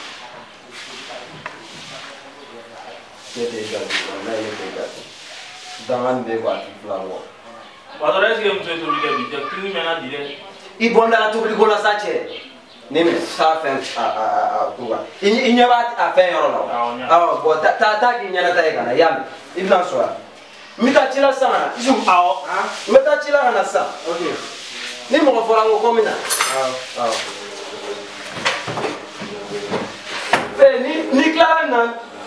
Yete gadi, wallahi yete gadi. Dangan be ko ati flawo. Padrone e ke mo to bi bi te kini mena dire. Ibonda la tubli ko la sache. Neme sa fen a a a kuba. Inya inya ba a fen yoro la. Ah bo ta ta ta ki nyana ta kana yam. Ibna so. Mita chila sana. Isu awo. Ha? Mita chila kana sa. Okay. Ni mo ko fora ngo komina. Ah ah. Fe ni ni klara nan.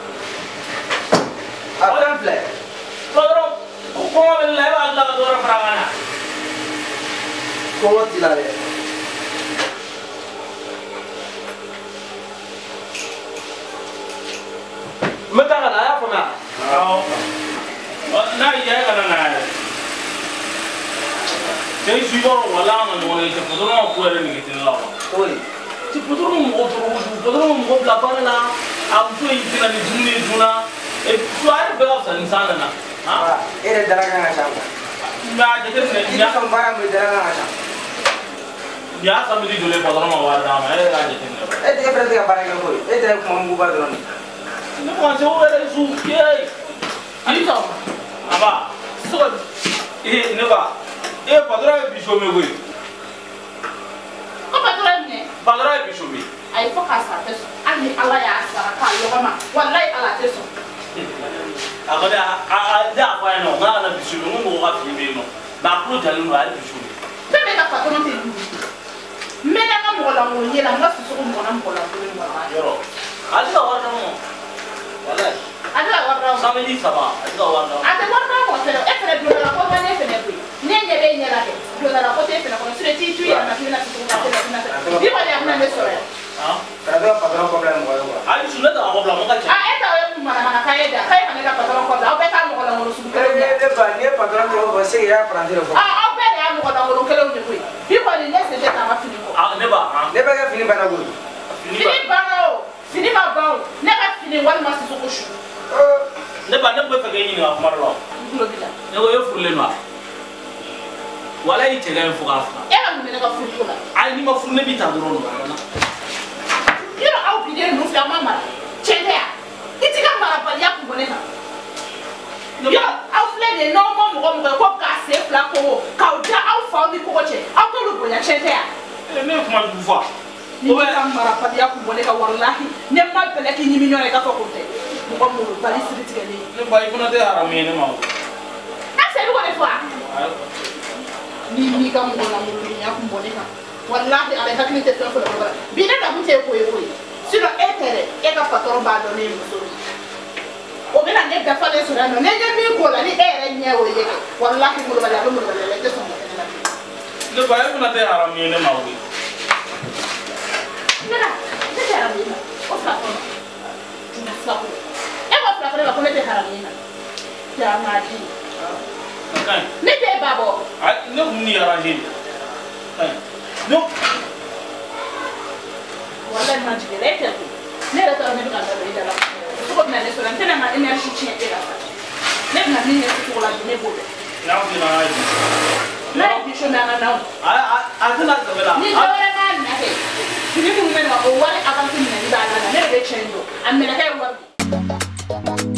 Akan fle. Padrone ko mo le ba la do ra fragana. Como tirare? Mata kana ya fama. Aw. Na ya kana na. Dei suivo wala na no le Padrone ko re ni tin la. Oi. Ti Padrone mo to Padrone mo la bana na am to itina ni juni juna e suare be of sana na. Ah, ere daraga nga chamba. Na de te Ini ya sambara mo daraga nga chamba. ya sabi di dole Padrone ma wa da ma e ga de tin. Eh, te prende ka baraga ko. Eh, te ko mo ba dron. Ne ko se o re su ye. Ani to. Aba. So e ne ba. E Padrone bi so me go. Ko Padrone ne? Padrone bi so me. Ai fo ka sa teso. Ani ala ya sa ka yo ma. Wallahi ala teso. Agora a da fa no na na bi so me mo ga fi be no. Na pro jalu no ai bi so me. Bebe ka Padrone te du. Mena ka mo la mo yela nga su ko mo na mo la ko mo la. Yoro. Ali ka wa no. Wala. Ada wa ra. Samedi saba. Ali ka wa no. Ada wa ra mo se e fere bi la ko ma ne fere bi. Ne nye be nye la ke. Bi la ko te fere ko sure ti tu ya na fi na su ko ko na. Bi ba ya na ne so ya. Ah. Kada padron problem mo yo. Ali sunna da ko bla mo ka cha. Ah, eta wa mu mana mana ka yeda. Ka ya ka Padrone ko da. O be ka mo la mo su ko. Eh, eh, ba ni padron ko ba se ya prendre ko. Ah, o be ya mo la mo kele o ne ko. Bi ko ni ne se je ta ma fini ko. Ah ne ba. Ah. Ne ba ga fini bana go. Fini ba. Fini ba o. Fini ma ba o. Ne ka fini wal ma su ko shu. Eh, Ne ba ne ba fa ga ni ga kuma lo. Ngulo bila. Ne ko yo furle no. Wala yi te ga fu ga fa. E ka mu ne ka fu ko la. Ai ni ma furle bi ta duro no. Yoro au bi de no fi amama. Chende ya. Iti ka mara pa ya ku bone ka. Yo au fle de no mo mo mo ko ka se fla ko ka o ja au fa ni ko ko che. Au ko lu bo ya chende ya. Ne kuma du fa. Ni ka mara pa ya ku bone ka wallahi. Ne ma pele ki ni mi nyo e ka ko ko te. Mo ko mo bali street ke ni. Ne ba ifuna te harami ne ma. Ase lu ko ne fa. Ni ni ka mo la mo ni ya ku bone ka. Wallahi ala hakni te fa ko la. Bi ne da mu te ko e ko. Sino etere e ka Padrone ba do ne mo so. O bena ne da fa le so na no ne je mi ko la ni ere nye o ye. Wallahi mo ba la mo ba la te so mo ne la. Ne ba ifuna te harami ne ma wi. Nana, ne te harami na. O fa ko. Na fa ko. E ko fa ko la ko ne te harami na. Ya ma di. Kan. Ne te babo. Ai ne kun ni arrange. Kan. No. Wallahi ma ji le te ko. Ne la ta ne ka da le da la. Ko na ne so la tena ma energy chi e la. Ne na ni ne ko la ne bo. Na ku na ai. Na bi sho na na na. Ai ai tana ka bela. Ni dole na na ke. Ni mu me na o wale akanti ni da na na ne be chendo. Amena kai wa.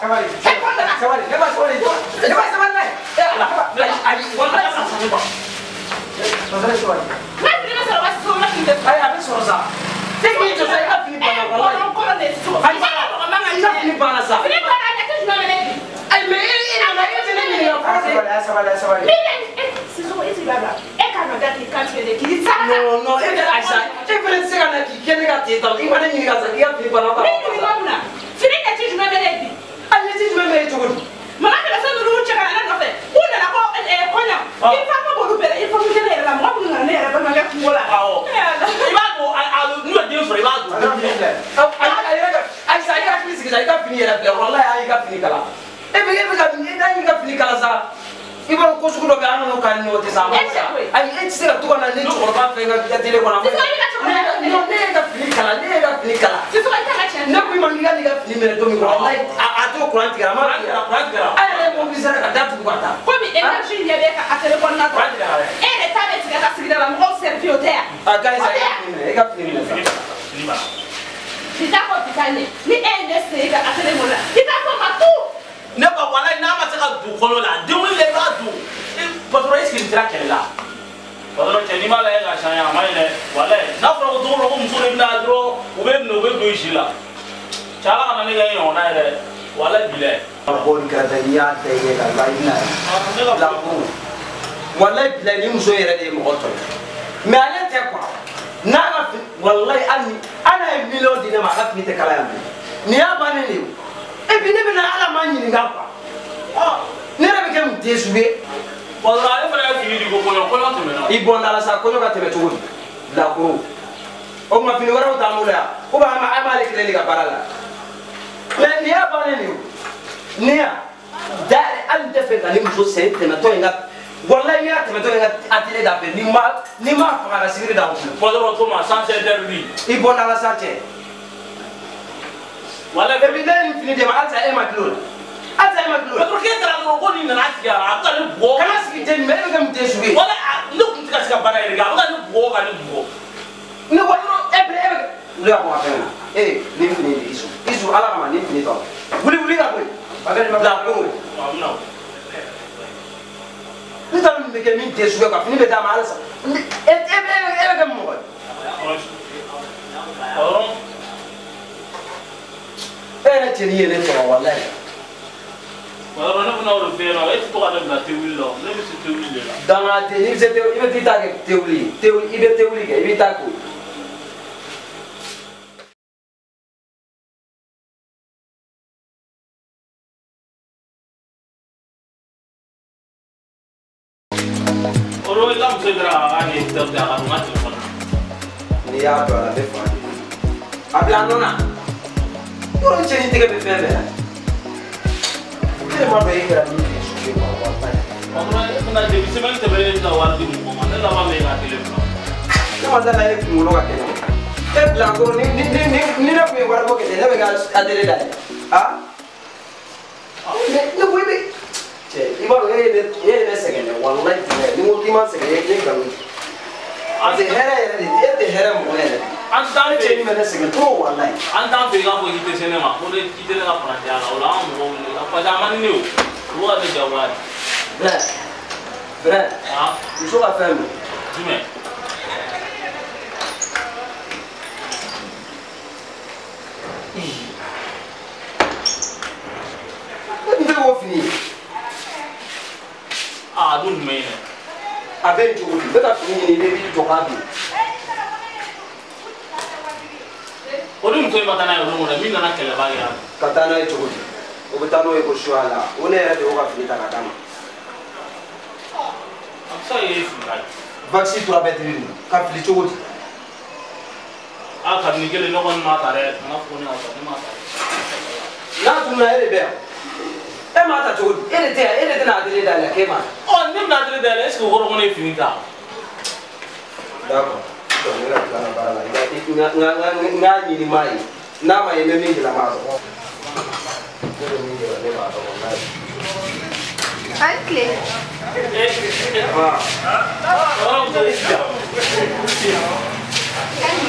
sabari sabari ne ba sabari ne ba sabari nai ai wallahi sa sa ne ba sabari sabari na fini na sara wasu so na fini ai abin so sa sai ki to sai ka fini bana wallahi ko ko ne so ai ka fini bana sa fini bana ne kashi na ne ai me ina na yace ne ne ya fara sabari sabari sabari mire si so isi baba e ka no dati ka tele ki sa no no e ai sa e fere se kana ki kene ka ti to i bana ni ka sa ki ya fini bana ba fini bana fini ka ti juma bele bi ai ti juma me to mama ka so no che kana na fe ku na la ko e ko nya i fa ko bo bele i fa mu kele la mo mu na ne ra ba ma ga ku la awo i ba go a nu de so i ba go ai ai ai sa ya fini si ka fini ya bele wallahi ai ka fini kala e be be ka ni dai ka fini kala sa iba ko suku do be anu no kan ni o te sa ma ai e ti sera to na ni to ba fe ga ya tele ko na no ne ga fini kala ne ga fini kala si so ita ka chen ne ko mangi ga ni ga fini mere to mi ko wallahi a to Quran ti ga ma Quran ti ga ai ne ko bi sera ka da tu kwata ko mi energy ni be ka a tele ko na Quran ti ga e ne ta be ti ga sigi da la mo servi o te a ga sa ga fini e ga fini ne ni ba ti ta ko ti ta ni ni e ne se ga a tele mo la ti ta ko ma tu ne ba wala na ma se ka du kono la de won le ba du patro eski ni tra kele la patro che ni mala ya ga shanya ma ile wala na fro ko do ko muso ne bla dro o be no be do shila chala kana ne ga yo na ile wala bile ko ni ka da ya da ye ga la ina la ko wallahi bile ni muso yere de mo to me ale te kwa na ga wallahi ani ana million dina ma ga fi te kala ya ni ya ba ne ni e bi ne be na ala ma nyini ga kwa ah ne ra be ke mu te sube patro ale fara fi di ko ko ko to me na i bon ala sa ko ka tebe tugu la ko o ma fini wara ta mula ko ba ma amale kile ni ga barala me ni ya ba ne ni ni ya da al defe ga ni muso se te na to inga wallahi ni ya te to inga atile da be ni ma ni ma fa ga sigiri da ko patro to ma sans interdit i bon ala sa che wala be bi den fini de ma alta e ma klon alta e ma klon patro ke tra no ko ni na ti ga abta ni bo kana sigi te me be mu te subi wala no kun ti ka ska bana ire ga abta ni bo ga ni bo ni wala ebre ebre lu ya ko afena eh ni fini de isu isu ala ma ni fini to buli buli ga ko bagani ma la ko no ni ta mi ke min te subi ka fini be ta ma ala sa e e e ga mo patro ene teni ene to wallahi patro no no ro fe no e to ka da te willo ne mi se te wille la danga te ni se te ibe ti ta ke teuli teuli ibe teuli ke ibe ta ko oro ila mo se dra ga ni te ta ga ma te ko ni ya to ala be fa abla nona oro cheni te ke be fe be te ma be ira ni su ke wa wallahi patro na de se men te be ta wa di mo ma na ma me ga telefono ne ma da na e ku no ga ke e bla ko ni ni ni ni na ku wa ko ke ne be ga adele da ah ne ne ku be che iba e ne e ne se ke ne wallahi ni mo ti ma se ke ne ga ni ate here ne ni te here mo ne an ta che fe ni me ne se ke to wallahi an ta fe ga ko ite se ne ma ko de ite ne ga pra ja la ola mo mo pa ja man ni o ko ga de jawad bre bre ah tu so la femme jume nde wo fini ah dun me ne abe njogo be ka fini ni ne bi to ka bi o dun to ma tana yo mo da min na kele ba ya ka ta na njogo o be ta no e ko shwala o ne re o ka fini ta ka dama am so ye fu ga vaccine to abetri ka fili njogo a ka ni gele no kon ma tare na ko ni asa ni ma tare na tu na ere be e ma ta njogo ere te ere te na adele da la ke ma o ni na tare de est ce ko ko ne finita d'accord to ne ra ta na bara la ya ti nga nga nga ni ni mai na ma ye me mi la ma so ko mi de ne ma to na Uncle. ah oh to is ya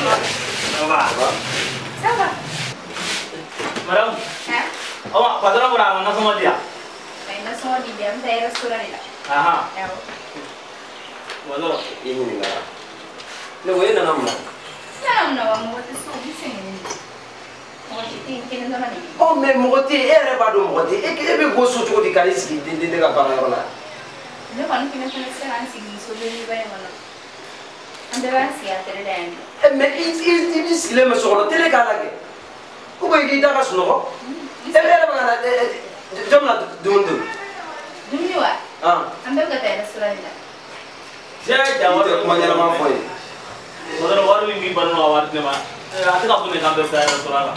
Ça va? madame Hein? oh padra bora na sama dia. Ay na so di dia sa restaurant nila. Aha. Ewo. Wala. Ini ni nga. Ne wo na namna. Não, não, amor, eu sou vicente. Hoje tem que não dá nem. Oh, mais moti ere ba do moti. E ke be go so to di kalisi de de ga para rola. Não, quando que não tem esperança de isso, ele vai mano. Ande vai se até dentro. E me i i i sile me so ro tele kala ke. Ko be gi da ka suno. E ere ba na jamna dundu. Dundu wa? Ah. Ande ga ta restaurant nila. Saya jawab Ite ko nyala ma foi. Modal waru mi banu awar ne ma. Ate ka pune ka be sa restaurant.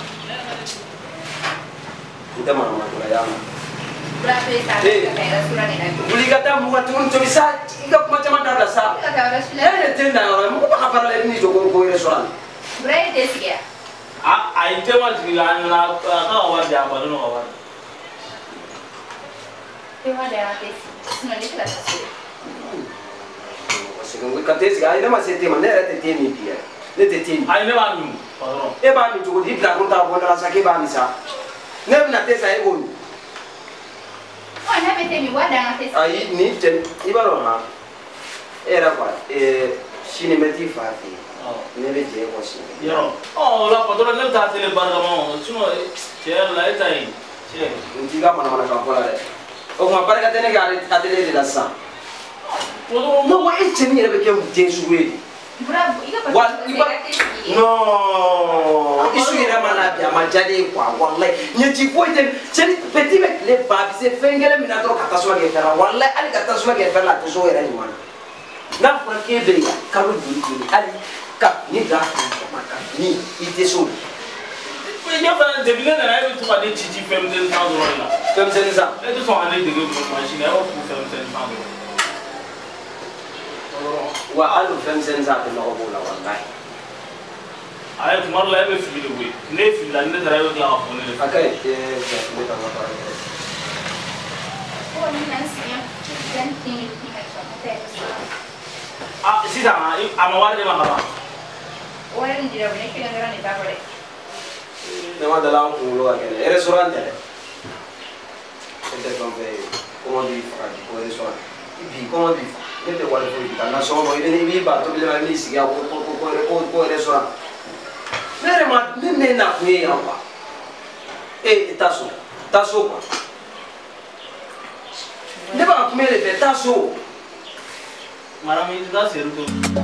Ite ma ma ko ya. Berapa itu ga ta restaurant nila? Buli kata mu watu to bisa iga kuma jama da sa. Ga ta restaurant. Ere tenda ro mu ba ka para le ni jo ko ko restaurant. Berapa itu sih ya? Ah, ai tema tiga na ka awar dia banu awar. Tema dia até não nem classe. Secondo katesi ai na masete ma ne rete temi pia. Ne te temi. Ai ne ba mi, padron. E ba mi to di bla ko ta bona sa ke ba mi sa. Ne na tesa e go. Oh, na bete mi wada até. Ai ni ten ibaro ha. Era kwa e shine meti fafi. Oh. Ne be je ko shi. Yero. Oh, la padron ne ta tele barga ma. Suno cher la etai. Cher. Ndiga mana mana ka kola re. O ma barka tene ga atele de la sa. Padron No wa e cheni re be ke je suwe. Bravo, iga pa. Wa iba. No. Isu ira mana bia ma jade kwa wallahi. Nye ti ko ite cheni petit mek le ba bi se fengele mina to kata so ge fera wallahi ali kata so ge fera to so ira ni mana. Na kwa ke be ya karu duri duri ali ka ni ga mata ni ite so. Pe nya fa de bile na ai to pa de chichi fem de ta do la. Fem sen sa. E to so ane de ge machine e o fu fem sen ta do. Wa alu fem sen sa de no bola wallahi. Ai kumar la be fi de we. Ne fi la ne tara be la ko ne. Akai ke ke me ta ma para. Oh, ni nansi ya. Dan tin ni ka sa até. Ah, si ta ama war de ma ba. Ora ni dira bene que ngara ni ta pare. Ne ma da la un lo ke e restaurant de. Ente con be como di fa di ko restaurant. Ibi como di fa. Ne te wale ko di kana so mo ide ni bi ba to bi le ni si ya ko ko ko ko ko restaurant. Mere ma ne ne na ku ya wa. Eh, taso. Taso kwa. Ne ba ku mere de taso. Mara mi da seru to.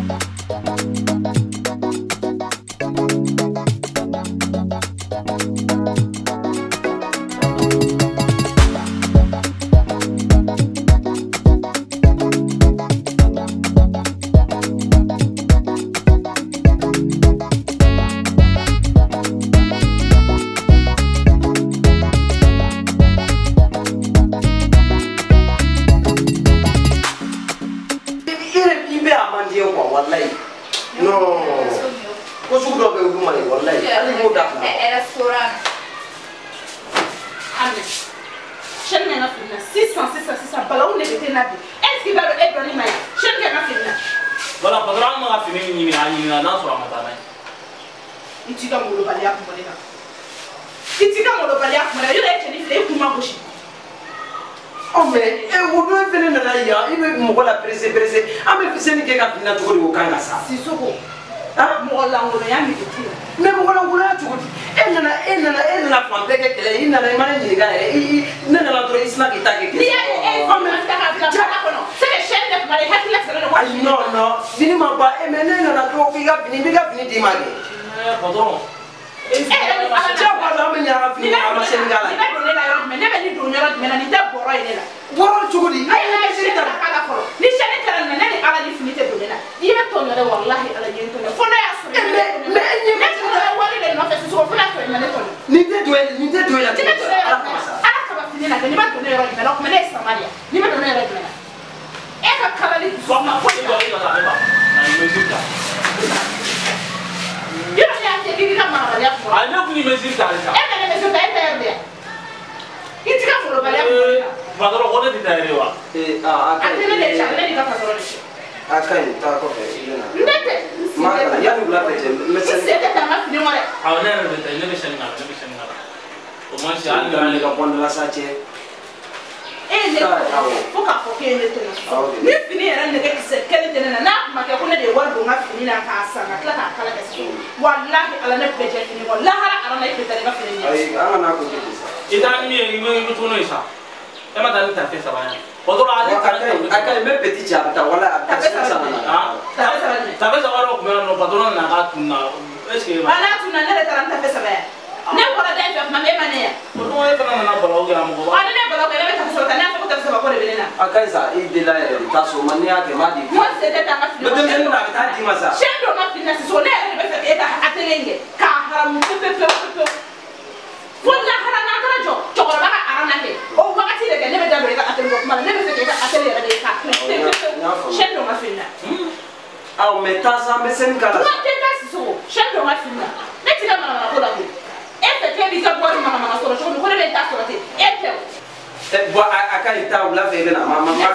No. Ko su do be rumah ni wallahi. Ali mo da. Era restaurant. Ame. Shen me na finna. six cents six cents six cents bala un nebete na bi. Est-ce que va le être ni maya? Shen me na finna. Wala padron ma fini ni ni ni na na so amata na. Itika mo lo bali ya kumone na. Itika mo lo bali ya kumone. Yo le cheni fle kuma goshi. Oh mais e wo do fele na ya. Ibe mo la presse presse. Ame fiseni ke ka finna to ko kanga sa. Sisoko. Ah, Mo la ngolo ya mi ditira. me mo la ngula to ko. E na na e na na e na fampe ke kele. Ina na mane ni ga e. Na na la tro isna ki ta ke. Ni ya e e me sta ka ka ka kono. Se ke shen de mare hakila se no. Ay no no. Fini ma ba e me na na to ki ga fini bi ga fini di mage. Eh, padron. Eh, eh, Ah, ja kwa la me nya fini ma sen gala. Ni ba do ne la yo me ne be ni do nyoro me na ni ta boro ile la. Woro to ko di. Ay na shi ta kala kolo. Ni shani tara na ne ala ni fini te do ne la. Ni be to nyoro wallahi ala ni to ne. Fo na ya so. Me me ni Ne to na wali le no fe so fo na to ne to. ni te do ni te do la. Ni be to ne ala ka ba fini na ni ba to ne yoro me la ko me ne Somalia. Ni be to ne yoro me la. E ka kala ni so ma fo Ko ni ka ta ba. Na ni me ka. Yo ya te bi ka ma ba ya fo. Ai ne ku ni me ka ta. E me ne me so ta e te ya. Itika fo lo ba ya fo. Padron ko ne ti ta rewa. Eh, ah, akai. Atene le cha ne ni ka pa so ne. Akai ta ko fe ina. Ndete. Ma ya ni bla pe me Se sen. te ta ma fini mo le. Ah, ne ne ta ne me shen na, ne me shen na. O Comment c'est un gars les capons de la sache. Eh ne ko ka fo ke ne tena ni fini era ne ke se kele tena na ma ke ko ne de wardo ma fini na ka sa na kala ka kala ka so wallahi ala ne be je fini wallahi ala ala ne be tare ka fini ay ana na ko ke sa ita mi mi mi to no isa e ma ta ta fe sa ba Potro ali akay me petit jab ta wala ta fe sa na ah ta fe sa ta fe sa wala ko no patro na ka tunna est-ce que ala tunna ne ta ta fe sa ba ne wala da fa ma me mane ya Potro e fa na bala o ga mo ala ne bala ko ne ta fe sa ta na fa ko ta fe sa ko de benena akay sa i de la ta so man ya ke ma di mo se de ta ma fi le dem na ta di ma sa shendo ma fi na so ne ne be fa ke ta atelenge ka haram pe pe pe pe wala hara na kala jo jo ko ba ara na ke o wakati de ne be da be ka atelenge ko ma ne be fa ke ta atelenge de ka shendo ma fi na aw me ta sa me sen kala ma te ta so shendo ma fi na ne ti na ma ko da ko e fe ke bi ka bo ma ma so so ko ne ta so te e te e bo akay ta wala fe na ma ma ma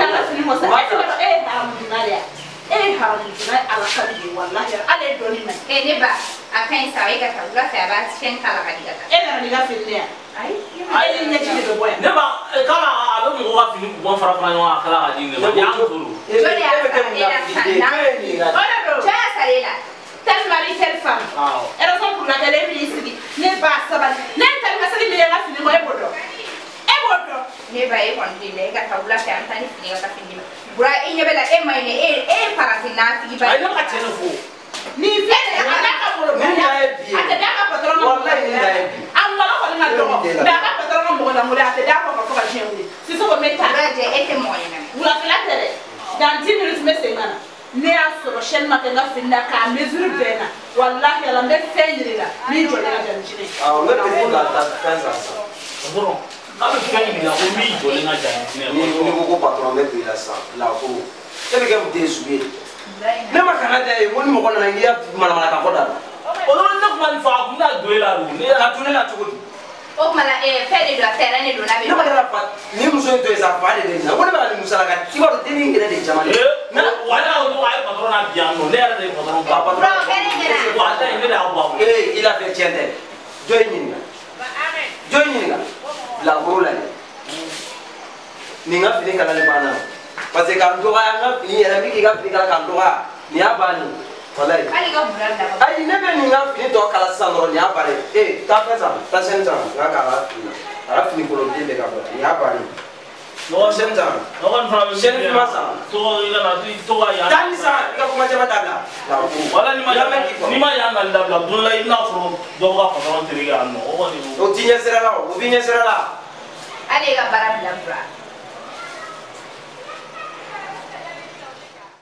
ma e haram dinale eh haram dinale ala ka di wallahi ala do ni na eh ne ba akan sa ai ka ta wala fa ba cikin kala ka diga e na ni ga fi ne ai ai ne ci de boya ne ba kala alo mo wa fini ko fara fara no kala ga dinga ba ya nguru jole ya sa ila sanna ora do ja sa ila tel mari tel femme e raison pour laquelle elle est ici ne ba sabali ne tel ma sali me ga fini ko e bodo e bodo ne ba e kon dile ga ta wala fa antani fini ga ta fini bura e nyebela e mai ne e e paratina fi ba ai no ka tene fo ni fi ne ala ka bolo ni na e bi ate da ka patron wallahi ni na e bi an wala ko na do da ka patron mo na mo ate da ko ko ka jendi si so ko meta ba je e te mo ina wala fila tere dans dix minutes me sengana ne a soro shen ma ka finda ka mesure bena wallahi ala me fenjira ni jo na jan jine aw me petit la ta fa sa Potro abe fani la o mi jo le na ja ni ni ni ko patron me bi la sa la ko e be ke mu de subi ne ma kana de woni mo ko na ngia mala mala ka ko da o no na ko man fa ko na do la ru ni ka tune la tugo o mala e fere do terrain ne do na be ne ma la fa ni muso to esa fa de na woni ba ni musala ka ti ba de ni ngere de jamani na wala o no ay patron na biano ne era de patron pa patron bro fere ngera wa ta ni da ba eh ila fe tiende joy ni nga joy ni nga la rola ni nga fini kala le bana parce que quand doa nga fini era mi ki ga fini kala kan doa ni abani wallahi ali ga bural da ai ne be ni nga fini to kala sa no ni abare eh ta fa sa ta sen ta nga kala fini ara fini ko lo de ka ba ni abani no sen ta no kan fa sen fi masa to ila na to ya tani sa ka kuma jama tabla la ko wala ni ma ni ma ya ngal dabla dun la ina fro do ga patron teriga no o ni o tinya sera la o binya sera la ali ga bara bla bra